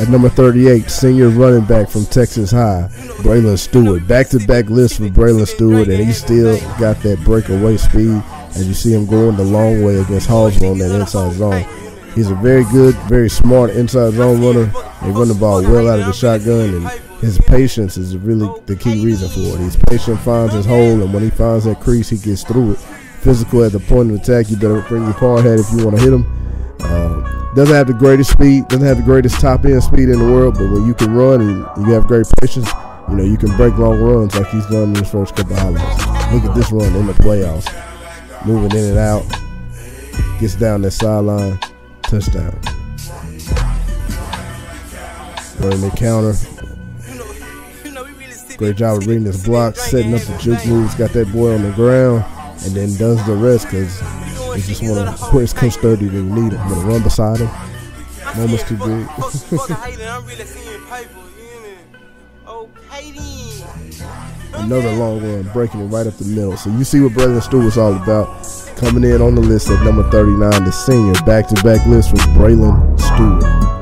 At number 38, senior running back from Texas High, Braylon Stewart. Back-to-back list for Braylon Stewart, and he still got that breakaway speed. As you see him going the long way against Hallsville on that inside zone. He's a very good, very smart inside zone runner. They run the ball well out of the shotgun, and his patience is really the key reason for it. He's patient, finds his hole, and when he finds that crease, he gets through it. Physical at the point of attack. You better bring your hard hat if you want to hit him. Doesn't have the greatest speed, doesn't have the greatest top end speed in the world, but when you can run and you have great patience, you know, you can break long runs like he's done in his first couple of highlights. Look at this run in the playoffs. Moving in and out, gets down that sideline, touchdown. Running the counter. Great job of reading his blocks, setting up the juke moves, got that boy on the ground, and then does the rest because he just want to put his coach 30 when you need him. Want to run beside him. Moment's too big. Another long run, breaking it right up the middle. So you see what Braylon Stewart's all about. Coming in on the list at number 39, the senior back-to-back list from Braylon Stewart.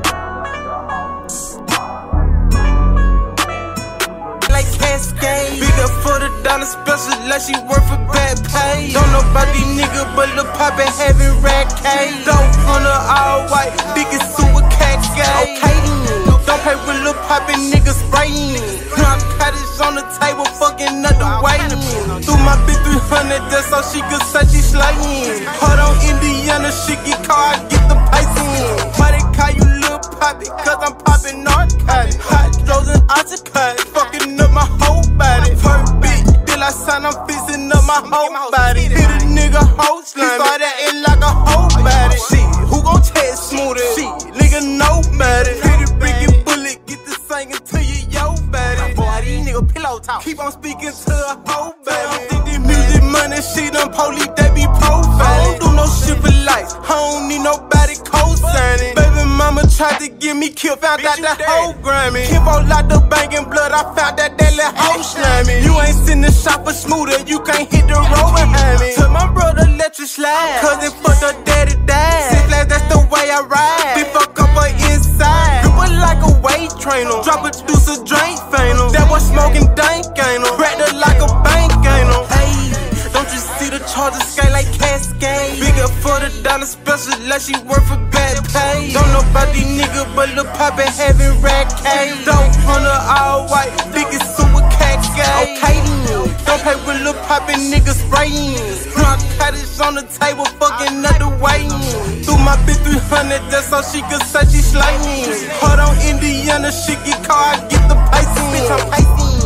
Like Cascade, bigger for the dollar special, like she worth a bad pay. Don't know about these niggas, but Lil Poppin' having rat K. Dope on her all white, biggest super Cascade. Okay, don't play with Lil Poppin' niggas spraying. Narcotics on the table, fucking up the way. Threw my bitch 300 just so she could say she slaying. Hold on, Indiana, she get caught, I get the pacing. Why they call you Lil Poppy? Cause I'm popping narcotics. Hot throws and oxycut, fucking up my whole body. First bitch, till I sign, I'm fixing up my whole body. Hit a nigga whole slime, he started acting like a whole body. Shit, who gon' chest smooth it? Shit, nigga nobody. Pretty Ricky bullet, get the singing to you, yo, baby. Boy, these nigga pillow talk, keep on speaking to a whole baby. Think this music money, shit, them police, they be profiling. I don't do no shit for lights, I don't need nobody co-signing. Baby mama tried to get me killed, found out that whole Grammy. Kimbo locked the bank in blood, I found that little hoe slimy. You ain't seen the shop for smoother, you can't hit the road behind me. Told my brother let you slide, cause it fucked her daddy died. Six flags, that's the way I ride. Big fuck up her inside, grip her like a weight trainer. Drop a deuce a drink, faint em. That was smoking dank, ain't em. Cracked her like a bank, ain't em. Hey, don't you see the charger skate like Cascade? Bigger for the dollar special, like she worth a bad pay. Don't know about these niggas, but Lil Poppin' having rat K. Dope on her all white, biggest super Cascade. Okay, don't play with Lil Poppin' niggas spraying. Narcotics on the table, fucking up the way. Threw my bitch 300 just so she could say she slaying. Hold on, Indiana, she get caught, I get the pacing. Bitch, I'm pacing.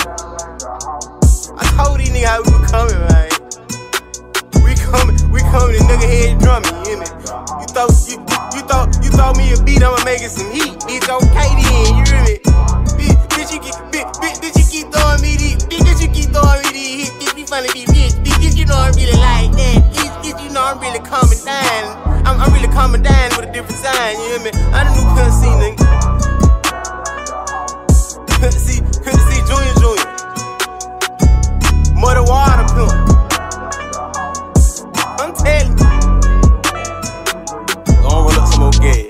I told these niggas how we were coming, man. We coming, the nigga head drumming, you hear me? You thought me a beat, I'ma make it some heat. Bitch, okay then, you hear me? Bitch, you keep throwing me these, bitch, you keep throwing me these hits. Bitch, be funny, bitch, you know I'm really like that. Bitch, you know I'm really coming down. I'm really coming down with a different sign, you hear me? I done knew couldn't see, nigga. Couldn't see Junior. Muddy water pimp. I'm telling you. Gonna roll up some more gas.